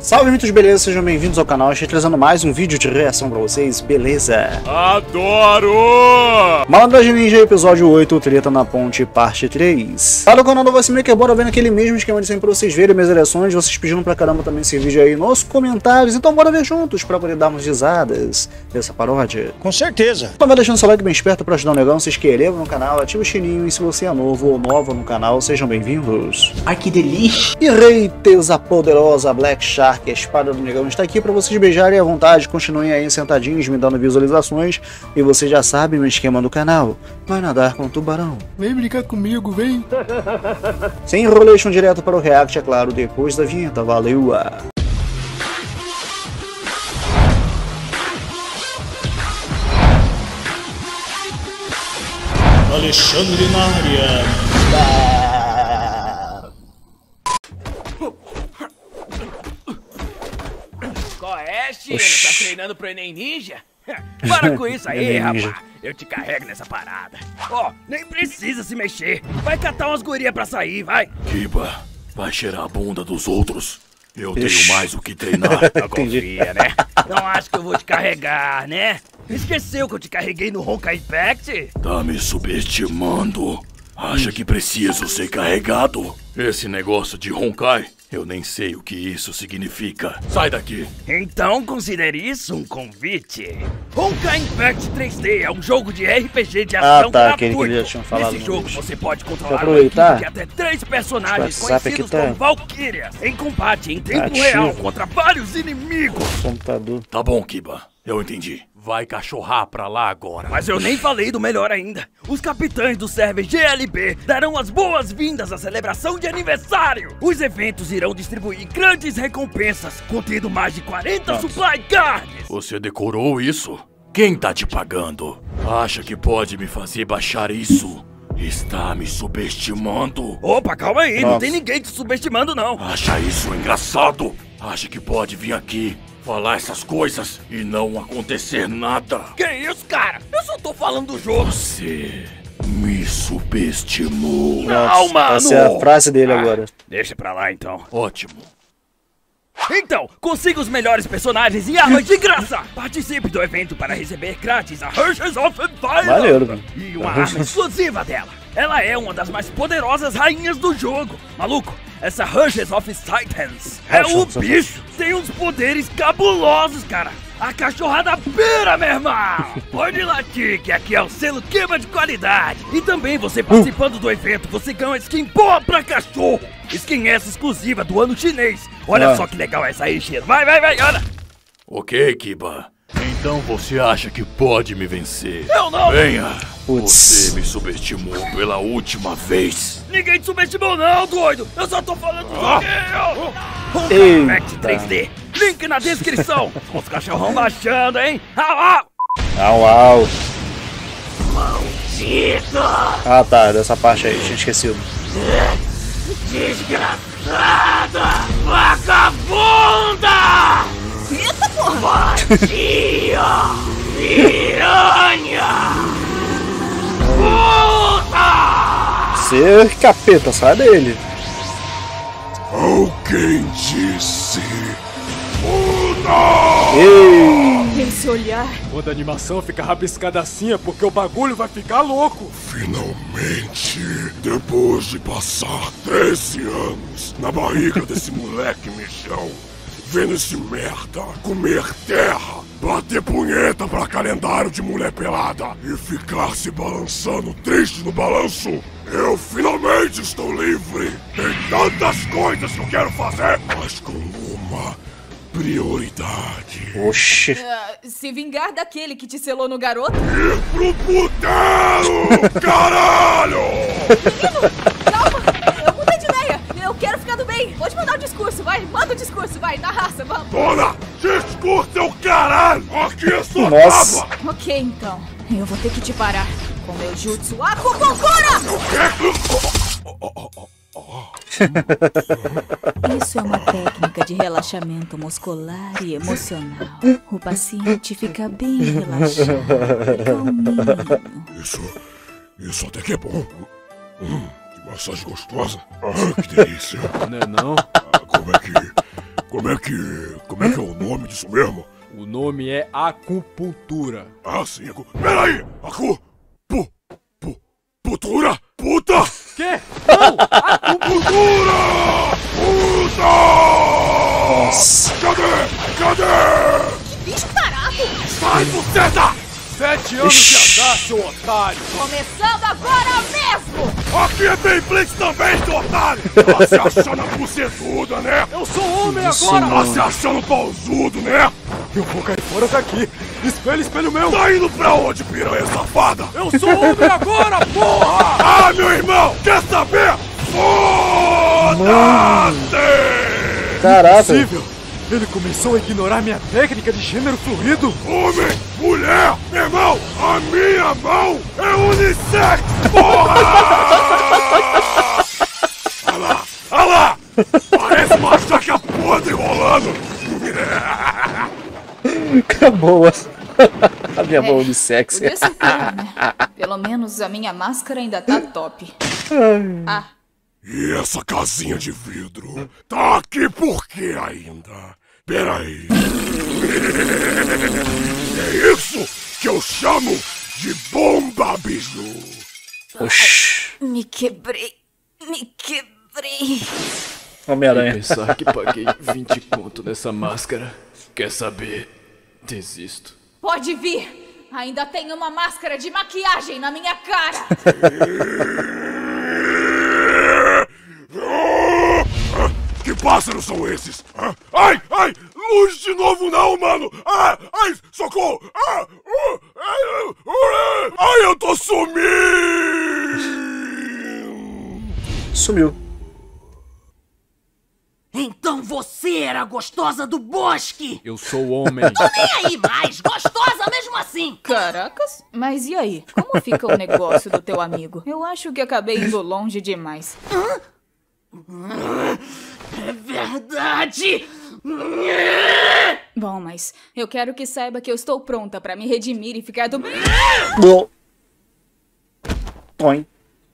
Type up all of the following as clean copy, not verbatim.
Salve, mitos, beleza? Sejam bem-vindos ao canal. Estou trazendo mais um vídeo de reação pra vocês, beleza? Adoro! Malandragem Ninja, episódio 8, Treta na Ponte, parte 3. Para o canal do Voicemaker, bora ver naquele mesmo esquema de sempre pra vocês verem minhas reações. Vocês pediram pra caramba também esse vídeo aí nos comentários, então bora ver juntos pra poder darmos risadas dessa paródia. Com certeza. Então vai deixando seu like bem esperto pra ajudar o negão, se inscreva no canal, ativa o sininho e se você é novo ou nova no canal, sejam bem-vindos. Ai, que delícia. E Reites, a poderosa Black Shark, a espada do negão, está aqui para vocês beijarem à vontade. Continuem aí sentadinhos, me dando visualizações. E você já sabe o esquema do canal. Vai nadar com o tubarão. Vem brincar comigo, vem. Sem enrolation, direto para o react, é claro, depois da vinheta. Valeu! Alexandre na área. Qual é, Chino? Tá treinando pro Enem Ninja? Para com isso aí, rapaz. Eu te carrego nessa parada. Ó, nem precisa se mexer. Vai catar umas gurias pra sair, vai. Kiba, vai cheirar a bunda dos outros. Eu tenho mais o que treinar. Não confia, né? Não acho que eu vou te carregar, né? Esqueceu que eu te carreguei no Honkai Impact? Tá me subestimando. Acha que preciso ser carregado? Esse negócio de Honkai, eu nem sei o que isso significa. Sai daqui. Então considere isso um convite. Honkai Impact 3D é um jogo de RPG de ação aquele que gratuito. eles tinham falado Nesse no jogo vídeo. você pode controlar aproveitar, de até 3 personagens o WhatsApp conhecidos aqui tá como Valkyrias em combate em tempo ativo. real contra vários inimigos. Computador. Tá bom, Kiba. Eu entendi. Vai cachorrar pra lá agora. Mas eu nem falei do melhor ainda. Os capitães do server GLB darão as boas-vindas à celebração de aniversário. Os eventos irão distribuir grandes recompensas, contendo mais de 40 supply cards. Você decorou isso? Quem tá te pagando? Acha que pode me fazer baixar isso? Está me subestimando? Opa, calma aí, não Nossa. tem ninguém te subestimando não. Acha isso engraçado? Acha que pode vir aqui, falar essas coisas e não acontecer nada? Que isso, cara? Eu só tô falando do jogo. Você me subestimou. Não, mano. Essa é a frase dele agora. Deixa pra lá então. Ótimo. Então, consiga os melhores personagens e armas de graça! Participe do evento para receber grátis a Hershey's of Fire Maneiro, mano. e uma arma exclusiva dela. Ela é uma das mais poderosas rainhas do jogo. Maluco, essa Hershey's of Titans é o bicho. Tem uns poderes cabulosos, cara. A cachorrada pira, meu irmão! Pode latir, que aqui é o selo Kiba de qualidade. E também você participando do evento, você ganha uma skin boa pra cachorro. Skin essa exclusiva do ano chinês. Olha só que legal essa aí, Chino. Vai, olha. Ok, Kiba. Então você acha que pode me vencer? Eu não! Venha! Putz. Você me subestimou pela última vez. Ninguém te subestimou não, doido! Eu só tô falando do joguinho! Honkai Eita. Impact 3D. Link na descrição. Os cachorrão baixando, hein? Au! Au. Maldito! Ah, tá, dessa parte aí, tinha esquecido. Desgraçada! Vagabunda! Eita porra! Vadia! Piranha! Puta! Você, capeta, sai dele. Alguém disse... Ei! Esse olhar. Quando a animação fica rabiscada assim é porque o bagulho vai ficar louco. Finalmente, depois de passar 13 anos na barriga desse moleque mijão, vendo esse merda comer terra, bater punheta pra calendário de mulher pelada e ficar se balançando triste no balanço, eu finalmente estou livre. Tem tantas coisas que eu quero fazer, mas com uma prioridade. Oxi. Se vingar daquele que te selou no garoto? Ir pro puteiro! Caralho! Calma! Eu mudei de ideia! Eu quero ficar do bem! Pode mandar o discurso, vai! Manda o discurso, vai! Na raça, vamos! Dona, discurso é o caralho! Aqui é sua Nossa. tábua! Ok, então. Eu vou ter que te parar. Com meu jutsu Akupokura! Isso é uma técnica de relaxamento muscular e emocional. O paciente fica bem relaxado e calminho. Isso até que é bom. Que massagem gostosa. Ah, que delícia. Não é não? Como é que é o nome disso mesmo? O nome é acupuntura. Ah, sim. Peraí! Putura? Puta! Quê? Não! Putura! Puta! Nossa. Cadê? Bicho tarado! Sai, buceta! 7 anos de azar, seu otário! Começando agora mesmo! Aqui é Beyblitz também, seu otário! Tá se achando bucetuda, né? Eu sou homem Isso agora! não. Tá se achando pausudo, né? Eu vou cair fora daqui! Espelho meu! Tá indo pra onde, piranha safada? Eu sou homem agora, porra! Ah, meu irmão! Quer saber? Foda-se! Caraca. Impossível! Ele começou a ignorar minha técnica de gênero fluido! Homem, mulher, meu irmão, a minha mão é unissex, porra! Olha lá! Parece uma jaca podre rolando! Acabou. A minha mão de sexy. Podia ser pior, né? Pelo menos a minha máscara ainda tá top. Ah, E essa casinha de vidro tá aqui por quê ainda? Peraí. É isso que eu chamo de bomba biju. Oxi. me quebrei. Homem-Aranha. Pensar que paguei 20 conto nessa máscara. Quer saber? Desisto. Pode vir! Ainda tem uma máscara de maquiagem na minha cara! Que pássaros são esses? Ai! Luz de novo não, mano! Ai! Socorro! Ai, eu tô sumindo! Sumiu. Então você era a gostosa do bosque! Eu sou homem. Nem aí mais, gostosa mesmo assim! Caracas! Mas e aí? Como fica o negócio do teu amigo? Eu acho que acabei indo longe demais. É verdade! Bom, mas eu quero que saiba que eu estou pronta pra me redimir e ficar do... Bom. Toim.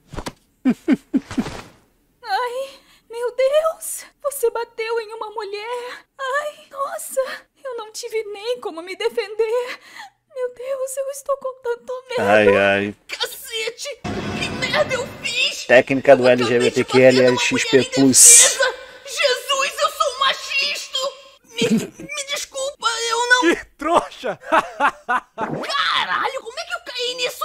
Ai, meu Deus! Você bateu em uma mulher! Ai, nossa! Eu não tive nem como me defender! Meu Deus, eu estou com tanto medo! Ai. Cacete! Que merda eu fiz! Técnica do Eu acabei de LGBTQL bater numa XP+. mulher indefesa. Jesus, eu sou um machista! Me desculpa, eu não... Que trouxa! Caralho, como é que eu caí nisso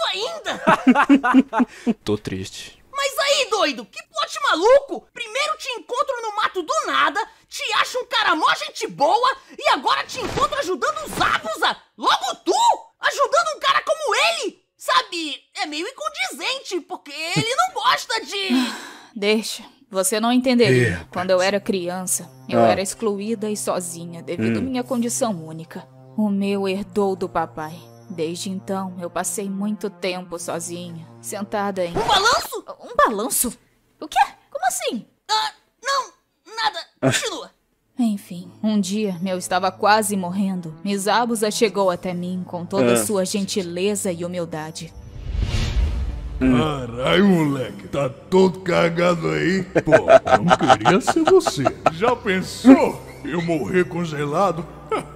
ainda? Tô triste. Mas aí, doido, que plot maluco! Primeiro te encontro no mato do nada, te acho um cara mó gente boa, e agora te encontro ajudando os Zabuza! Logo tu! Ajudando um cara como ele! Sabe, é meio incondizente, porque ele não gosta de... Deixa, você não entenderia. Quando eu era criança, eu era excluída e sozinha devido à minha condição única. O meu herdou do papai. Desde então, eu passei muito tempo sozinha, sentada em... Um balanço? Um balanço? O quê? Como assim? Não, nada, continua. Enfim, um dia eu estava quase morrendo. Misabusa chegou até mim com toda sua gentileza e humildade. Caralho, moleque, tá todo cagado aí. Pô, não queria ser você. Já pensou eu morrer congelado?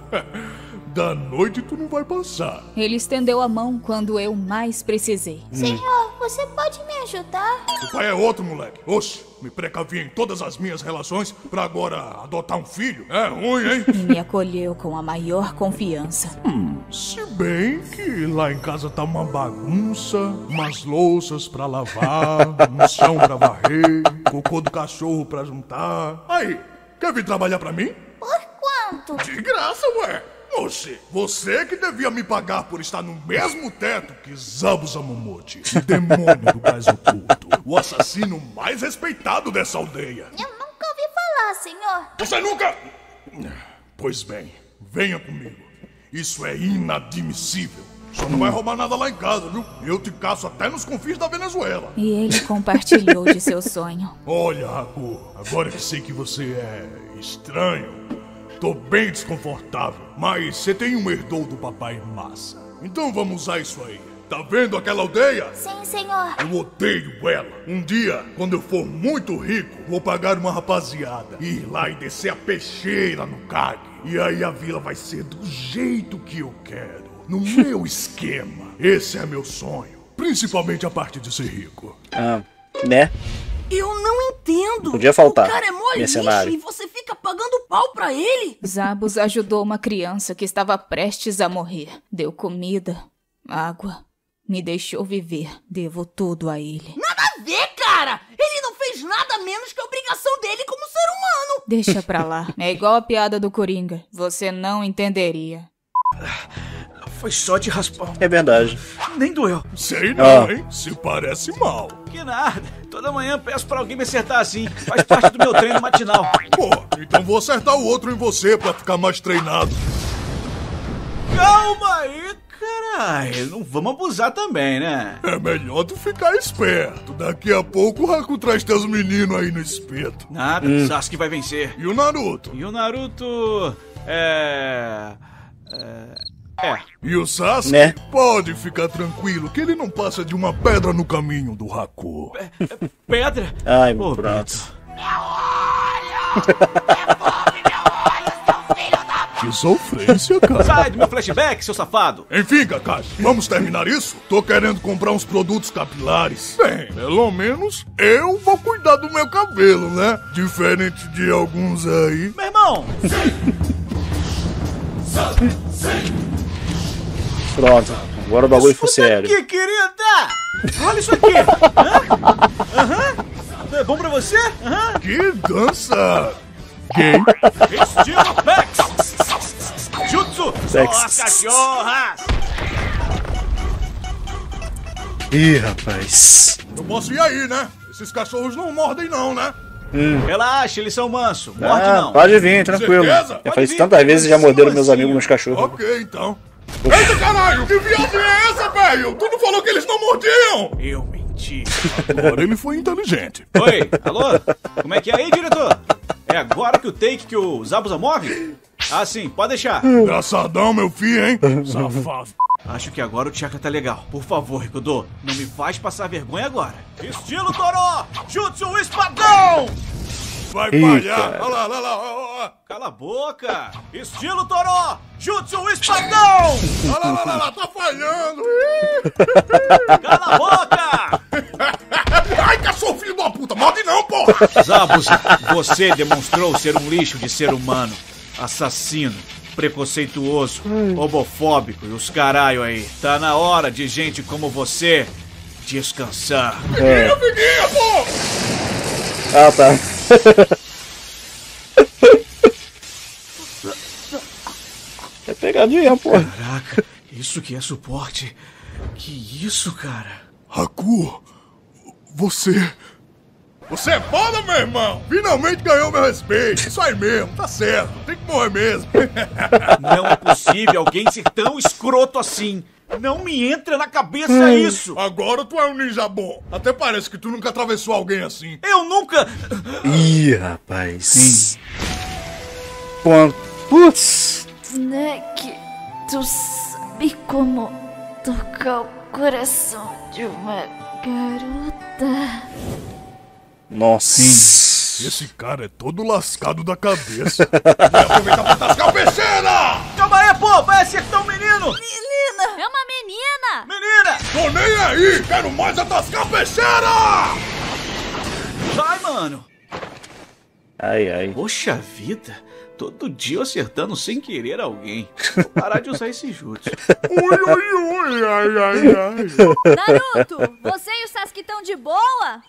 Da noite tu não vai passar. Ele estendeu a mão quando eu mais precisei. Senhor, você pode me ajudar? O pai é outro, moleque. Oxe, me precavi em todas as minhas relações pra agora adotar um filho. É ruim, hein? E me acolheu com a maior confiança. Se bem que lá em casa tá uma bagunça, umas louças pra lavar, um chão pra varrer, cocô do cachorro pra juntar. Aí, quer vir trabalhar pra mim? Por quanto? De graça, ué. Oxe, você que devia me pagar por estar no mesmo teto que Zabuza Momote, o demônio do gás oculto, o assassino mais respeitado dessa aldeia. Eu nunca ouvi falar, senhor. Você nunca... Pois bem, venha comigo. Isso é inadmissível. Só não vai roubar nada lá em casa, viu? Eu te caço até nos confins da Venezuela. E ele compartilhou de seu sonho. Olha, Haku, agora que sei que você é estranho, tô bem desconfortável, mas você tem um herdou do papai massa. Então vamos usar isso aí. Tá vendo aquela aldeia? Sim, senhor. Eu odeio ela. Um dia, quando eu for muito rico, vou pagar uma rapaziada, ir lá e descer a peixeira no CAG. E aí a vila vai ser do jeito que eu quero. No meu esquema. Esse é meu sonho. Principalmente a parte de ser rico. Né? Eu não entendo. Podia faltar, O cara é mó lixo mercenário. e você fica pagando pau pra ele. Zabos ajudou uma criança que estava prestes a morrer. Deu comida, água, me deixou viver. Devo tudo a ele. Nada a ver, cara. Ele não fez nada menos que a obrigação dele como ser humano. Deixa pra lá. É igual a piada do Coringa. Você não entenderia. Foi só de raspão. É verdade. Nem doeu. Sei não, hein? Se parece mal. Que nada. Toda manhã peço pra alguém me acertar assim. Faz parte do meu treino matinal. Pô, então vou acertar o outro em você pra ficar mais treinado. Calma aí, caralho. Não vamos abusar também, né? É melhor tu ficar esperto. Daqui a pouco o Haku traz teus meninos aí no espeto. Nada, Sasuke vai vencer. E o Naruto? E o Naruto... E o Sasuke? Né? Pode ficar tranquilo que ele não passa de uma pedra no caminho do Haku. Pedra? Ai, Ô, pronto. Que sofrência, cara. Sai do meu flashback, seu safado. Enfim, Kakashi, vamos terminar isso? Tô querendo comprar uns produtos capilares. Bem, pelo menos eu vou cuidar do meu cabelo, né? Diferente de alguns aí. Meu irmão! Pronto. Agora o bagulho foi sério. Que querida! Olha isso aqui! Aham! É bom pra você? Aham! Que dança! Gay. Estilo Pex! Jutsu! Só as cachorras! Ih, rapaz. Eu posso ir aí, né? Esses cachorros não mordem não, né? Relaxa, eles são mansos. Morde não. Pode vir, tranquilo. Certeza? Já Pode faz vir, tantas vezes já morderam meus assim, amigos, meus cachorros. Ok, então. Eita, caralho! Que viagem é essa, velho? Tu não falou que eles não mordiam? Eu menti. Agora ele foi inteligente. Oi, alô? Como é que é aí, diretor? É agora que o take que o Zabuza morre? Ah, sim, pode deixar. Engraçadão, meu filho, hein? Safado. Acho que agora o chakra tá legal. Por favor, Rikudo, não me faz passar vergonha agora. Estilo Toró! Jutsu Espadão! Vai Ih, falhar. cara. Olha lá, olha lá, olha lá. Cala a boca! Estilo Toró! Jutsu Espadão! Olha lá, tá falhando. Cala a boca! Ai, cachorro, filho de uma puta. Morde não, porra. Zabuza, você demonstrou ser um lixo de ser humano. Assassino, preconceituoso, homofóbico e os caralho aí. Tá na hora de gente como você descansar. Figuinha, pô. Ah, tá. É pegadinha, pô. Caraca, isso que é suporte. Que isso, cara? Haku, você é foda, meu irmão! Finalmente ganhou meu respeito! Isso aí mesmo, tá certo, tem que morrer mesmo! Não é possível alguém ser tão escroto assim. Não me entra na cabeça isso. Agora tu é um ninja bom! Até parece que tu nunca atravessou alguém assim! Eu nunca... Ih, rapaz. Pô, putz. Neck, tu sabe como tocar o coração de uma garota? Nossa. Esse cara é todo lascado da cabeça! Vai aproveitar pra tascar o peixeira! Calma aí, pô, vai acertar o menino. É uma menina! Menina! Tô nem aí! Quero mais atascar a peixeira! Vai, mano. Ai, ai. Poxa vida, todo dia eu acertando sem querer alguém. Vou parar de usar esse jutsu. Ui, ai, ai, ai! Naruto, você e o Sasuke estão de boa?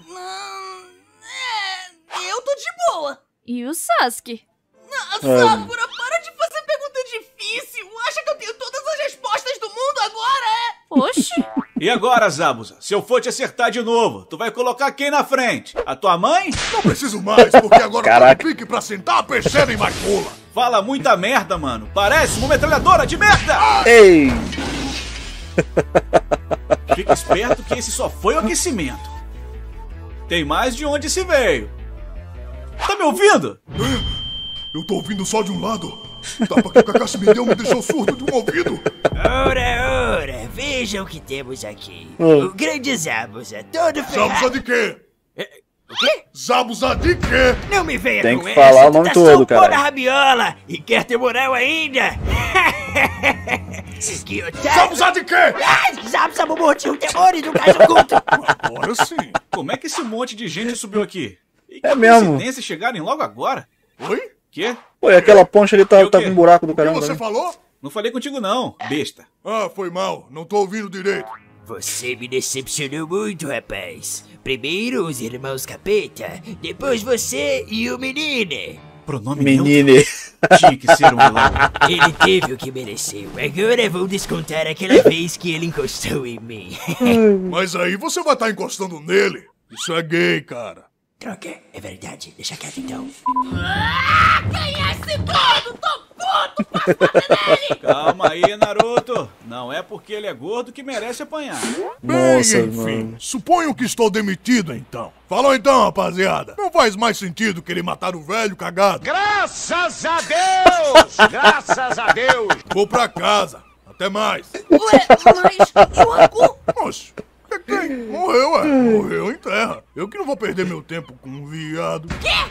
Eu tô de boa. E o Sasuke? Sakura, para de fazer pergunta difícil. Acha que eu tenho todas as respostas do mundo agora, é? Oxi! E agora, Zabuza, se eu for te acertar de novo, tu vai colocar quem na frente? A tua mãe? Não preciso mais, porque agora Caraca. eu tô no pique pra sentar a peixeira e mais pula! Fala muita merda, mano. Parece uma metralhadora de merda! Ei! Fica esperto que esse só foi o aquecimento. Tem mais de onde se veio. Tá me ouvindo? Eu tô ouvindo só de um lado. O tapa que o Kakashi me deu me deixou surdo de um ouvido. Ora, veja o que temos aqui. O grande Zabuza, todo ferrado. Zabuza de quê? O quê? Zabuza de quê? Não me venha Tem com que essa, falar o tu nome tá todo, só cara. na rabiola e quer ter moral ainda. Que otário. Zabuza de quê? Zabuza Momote, um demônio do caso oculto. Agora sim. Como é que esse monte de gente subiu aqui? E É mesmo. coincidência chegarem logo agora? Oi? Quê? Pô, e aquela ponte ali tá E o quê? com um buraco do O que caramba. você né? falou? Não falei contigo não, besta. Ah, foi mal. Não tô ouvindo direito. Você me decepcionou muito, rapaz. Primeiro os irmãos Capeta, depois você e o menino. Pronome Menine. neutro? Tinha que ser um vilão. Ele teve o que mereceu. Agora vou descontar aquela vez que ele encostou em mim. Mas aí você vai estar encostando nele. Isso é gay, cara. Troca, é verdade. Deixa quieto então. Quem é esse gordo? Tô puto! Passa nele! Calma aí, Naruto. Não é porque ele é gordo que merece apanhar. Nossa, Bem, enfim, mano. suponho que estou demitido então. Falou então, rapaziada. Não faz mais sentido querer matar o velho cagado. Graças a Deus! Graças a Deus! Vou pra casa. Até mais. Ué, mas e o Haku? Oxe, o que tem? Morreu, ué. Morreu em terra. Eu que não vou perder meu tempo com um viado.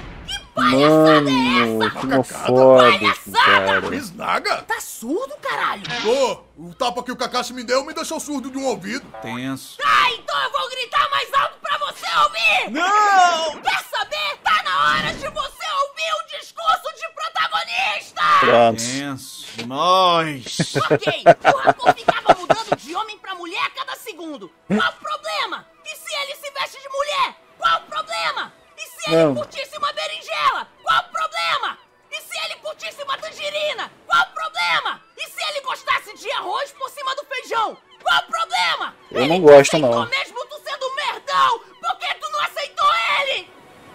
Mano, que homofóbico, cara. Snaga? Tá surdo, caralho? Pô, o tapa que o Kakashi me deu me deixou surdo de um ouvido. Tenso. Ah, então eu vou gritar mais alto pra você ouvir! Não! Quer saber? Tá na hora de você ouvir o discurso de protagonista! Pronto. Tenso. Nós. Ok, o Haku ficava mudando de homem pra mulher a cada segundo. Qual o problema? E se ele se veste de mulher? Qual o problema? E se ele Não. curtisse uma berinjela? Qual o problema? E se ele curtisse uma tangerina? Qual o problema? E se ele gostasse de arroz por cima do feijão? Qual o problema? Eu Ele não gosto, aceitou não. mesmo tu sendo um merdão! Por que tu não aceitou ele?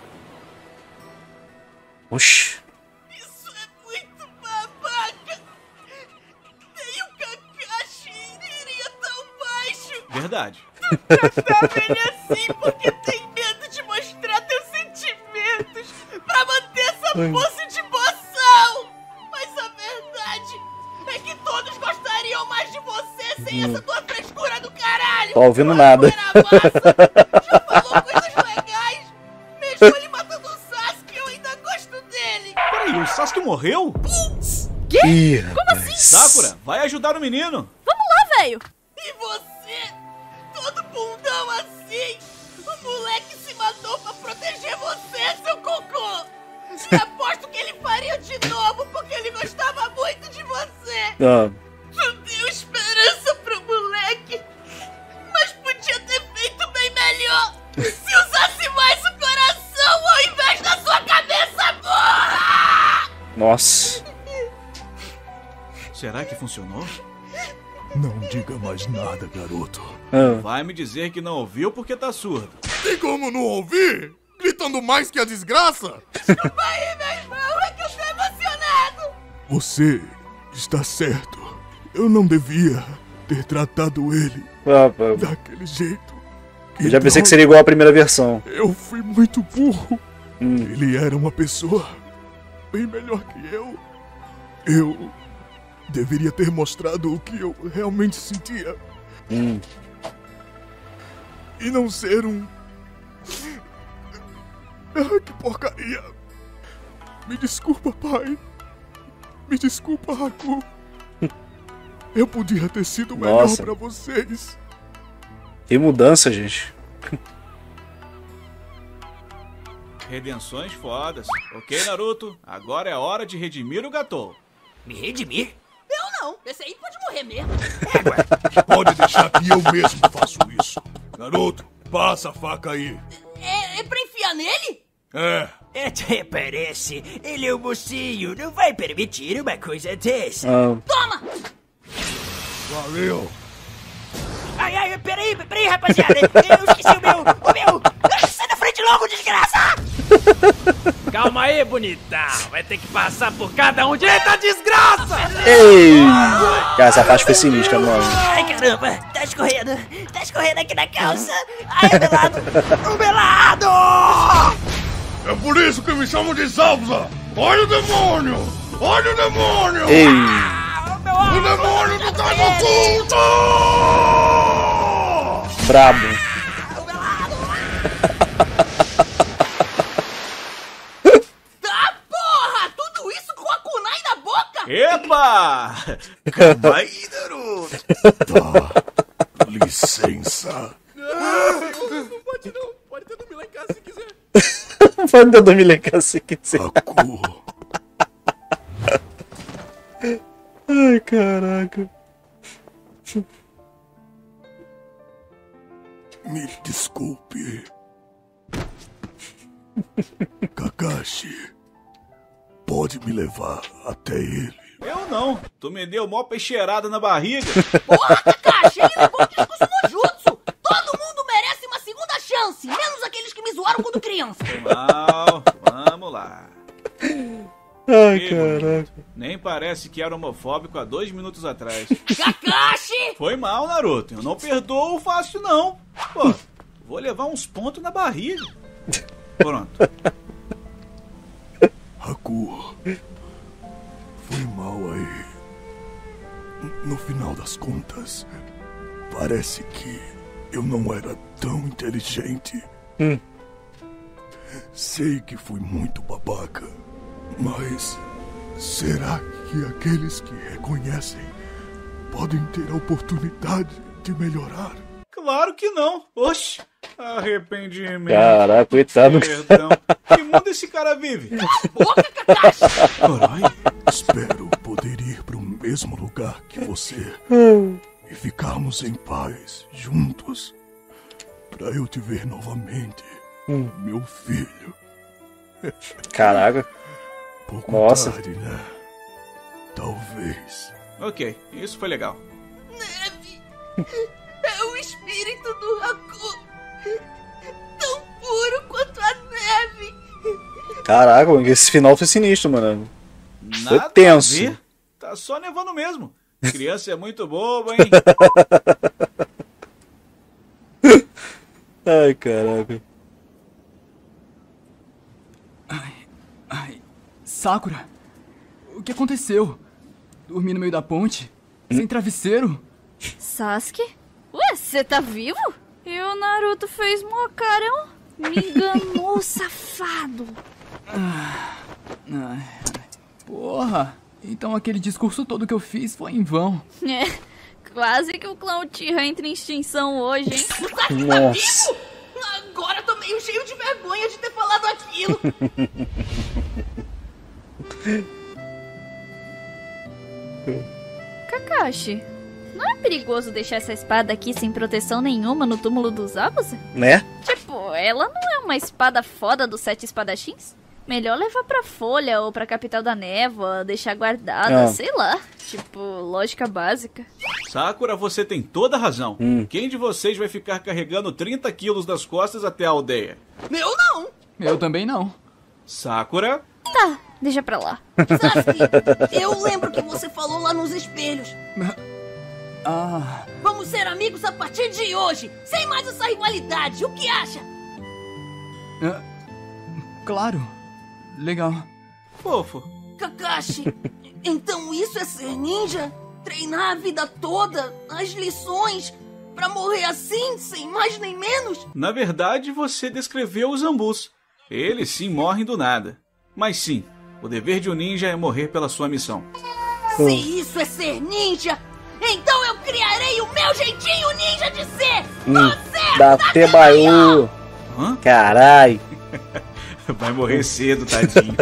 Oxi. Isso é muito babaca! Nem o Kakashi iria tão baixo! Verdade. Tratava ele assim porque tem medo de mostrar teus sentimentos pra manter essa posse de emoção! Mas a verdade é que todos gostariam mais de você sem essa tua frescura do caralho! Tô ouvindo nada. Já falou coisas legais! Mesmo ele matando o Sasuke, eu ainda gosto dele! Peraí, o Sasuke morreu? Ih, Como assim? Sakura, vai ajudar o menino. Vamos lá, velho! E você? Todo bundão assim! O moleque se matou pra proteger você, seu cocô! E aposto que ele faria de novo porque ele gostava muito de você! Ah, Tu deu esperança pro moleque, mas podia ter feito bem melhor! Se usasse mais o coração ao invés da sua cabeça burra! nossa. Será que funcionou? Não diga mais nada, garoto. Ah, Vai me dizer que não ouviu porque tá surdo. Tem como não ouvir? Gritando mais que a desgraça? Desculpa aí, meu irmão, é que eu tô emocionado! Você está certo. Eu não devia ter tratado ele pá. daquele jeito. Eu já pensei que seria igual à primeira versão. Eu fui muito burro. Hum. Ele era uma pessoa bem melhor que eu. Eu deveria ter mostrado o que eu realmente sentia. E não ser um... Ah, que porcaria. Me desculpa, pai. Me desculpa, Haku. Eu podia ter sido melhor Nossa. pra vocês. Que mudança, gente. Redenções fodas. Ok, Naruto, agora é hora de redimir o Gatou. Me redimir? Eu não, esse aí pode morrer mesmo! Pode deixar que eu mesmo faço isso. Garoto, passa a faca aí. É pra enfiar nele? É, Até parece. Ele é um mocinho, não vai permitir uma coisa dessa. Ah, Toma! valeu. Ai, peraí, rapaziada. Eu esqueci o meu. Sai da frente logo, desgraça! Calma aí, bonitão. Vai ter que passar por cada um direito à desgraça! ei! Cara, essa parte foi sinistra, mano. Ai, caramba, tá escorrendo aqui na calça. Ai, o melado! É por isso que me chamam de Zabuza. Olha o demônio! Olha o demônio! Ei! O demônio do Taimo Oculto! Brabo. Tá, porra! Tudo isso com a kunai na boca? Epa! Calma aí, Naruto. Tá. Licença. Pode não. Pode ter dormido lá em casa se quiser. Pode ter dormido lá em casa se quiser. Haku. Ai, caraca. Me desculpe. Kakashi, pode me levar até ele? Eu não. Tu me deu mó peixeirada na barriga. Porra, Kakashi, ele levou um discurso no jutsu! Todo mundo merece uma segunda chance, menos aqueles que me zoaram quando criança. Foi mal. Vamos lá. Ai, Ih, caraca. Nem parece que era homofóbico há 2 minutos atrás. Kakashi! Foi mal, Naruto. Eu não perdoo fácil, não. Pô, vou levar uns pontos na barriga. Pronto. Haku, foi mal aí. No final das contas, parece que eu não era tão inteligente. Sei que fui muito babaca, mas será que aqueles que reconhecem podem ter a oportunidade de melhorar? Claro que não. Oxi. Arrependimento. Caraca, coitado. Perdão. Que mundo esse cara vive? Boca, Kakashi! Caralho. Espero poder ir para o mesmo lugar que você e ficarmos em paz juntos, para eu te ver novamente, meu filho. Caraca. Pouco Nossa. tarde, né? Talvez. Ok, isso foi legal. Neve! É o espírito do Haku! Tão puro quanto a neve! Caraca, esse final foi sinistro, mano. Foi Nada tenso. a ver. Tá só nevando mesmo. Criança é muito boba, hein? Ai, caraca. Ai, Sakura, o que aconteceu? Dormi no meio da ponte? Sem travesseiro? Sasuke? Ué, você tá vivo? E o Naruto fez mó carão? Me enganou, safado. Ai, porra, então aquele discurso todo que eu fiz foi em vão. É, quase que o clã Uchiha entra em extinção hoje, hein? Nossa. Agora tô meio cheio de vergonha de ter falado aquilo! Kakashi, não é perigoso deixar essa espada aqui sem proteção nenhuma no túmulo dos Zabuza? Né? Tipo, ela não é uma espada foda dos 7 espadachins? Melhor levar pra Folha ou pra Capital da Névoa, deixar guardada, sei lá. Tipo, lógica básica. Sakura, você tem toda a razão. Quem de vocês vai ficar carregando 30 quilos das costas até a aldeia? Eu não! Eu também não. Sakura? Tá, deixa pra lá. Sasuke, eu lembro que você falou lá nos espelhos. Ah, Vamos ser amigos a partir de hoje, sem mais essa rivalidade, o que acha? claro. Legal. Fofo. Kakashi, então isso é ser ninja? Treinar a vida toda, as lições, pra morrer assim, sem mais nem menos? Na verdade, você descreveu os Zambus. Eles sim morrem do nada. Mas sim, o dever de um ninja é morrer pela sua missão. Se isso é ser ninja, então eu criarei o meu jeitinho ninja de ser! Você Da Tebaú. Hã? Carai. Vai morrer cedo, tadinho.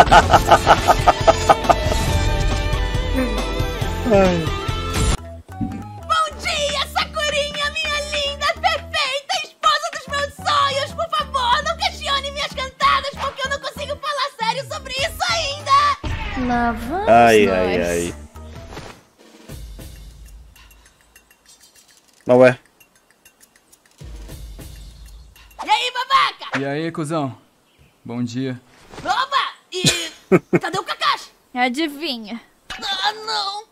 Bom dia, Sakurinha, minha linda, perfeita, esposa dos meus sonhos! Por favor, não questione minhas cantadas, porque eu não consigo falar sério sobre isso ainda! Lá vamos Ai, nós. ai, ai. Não é? E aí, babaca? E aí, cuzão? Bom dia. Opa! E cadê o Kakashi? Adivinha. Ah, não!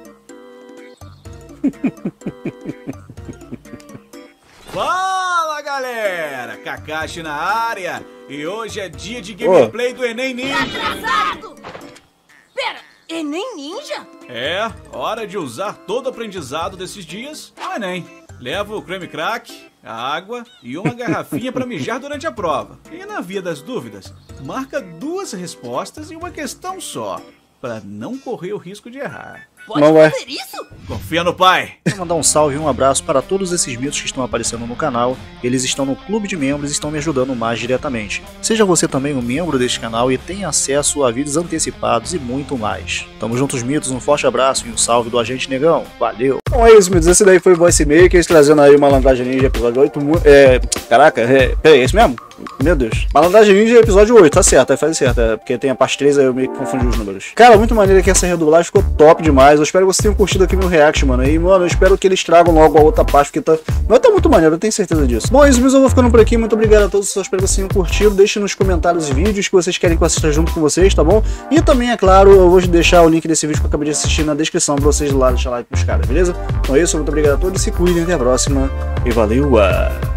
Fala, galera! Kakashi na área! E hoje é dia de gameplay do Enem Ninja! Atrasado! Pera, Enem Ninja? É, hora de usar todo o aprendizado desses dias no Enem. Leva o creme crack, a água e uma garrafinha para mijar durante a prova. E na via das dúvidas, marca 2 respostas e uma questão só, para não correr o risco de errar. Pode fazer isso? Confia no pai! Vou mandar um salve e um abraço para todos esses mitos que estão aparecendo no canal. Eles estão no clube de membros e estão me ajudando mais diretamente. Seja você também um membro deste canal e tenha acesso a vídeos antecipados e muito mais. Tamo juntos, mitos, um forte abraço e um salve do Agente Negão. Valeu! Então é isso, mitos. Esse daí foi o Voice Makers trazendo aí Malandragem Ninja episódio 8. Caraca, peraí, é isso mesmo? Meu Deus. Malandragem Ninja episódio 8, tá certo, faz certo. É porque tem a parte 3, aí eu meio que confundi os números. Cara, muito maneiro que essa redublagem ficou top demais. Eu espero que vocês tenham curtido aqui meu react, mano. E, mano, eu espero que eles tragam logo a outra parte, porque vai tá muito maneiro, eu tenho certeza disso. Bom, é isso mesmo, eu vou ficando por aqui. Muito obrigado a todos, eu espero que vocês tenham curtido. Deixem nos comentários vídeos que vocês querem que eu assista junto com vocês, tá bom? E também, é claro, eu vou deixar o link desse vídeo que eu acabei de assistir na descrição pra vocês lá deixar like pros caras, beleza? Então é isso, muito obrigado a todos, se cuidem, até a próxima e valeu!